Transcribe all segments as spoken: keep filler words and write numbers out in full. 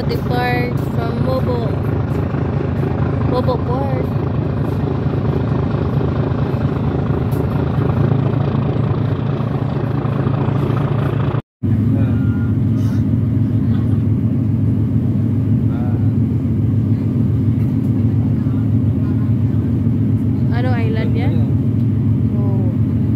depart from Mobo. Mobo Port. Ano island yan? Oh.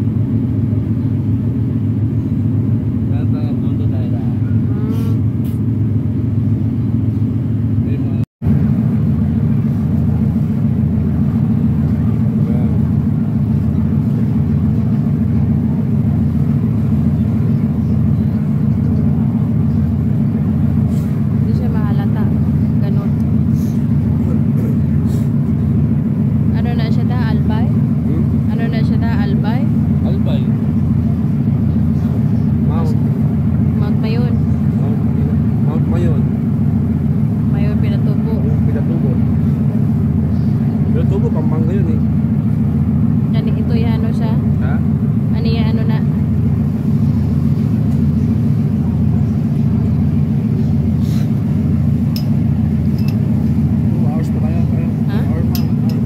Tubo Pampanga yun eh. Yan, ito yan ano siya? Ha? Ano yan ano na? two hours pa tayo. Ha? Hour pa.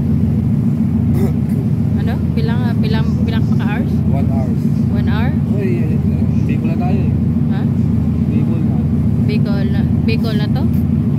Ano? Pilang pilang pilang pa ka hours? one hours. one hour? Uy, Bicol na tayo eh. Ha? Bicol na. Bicol na. Bicol na to?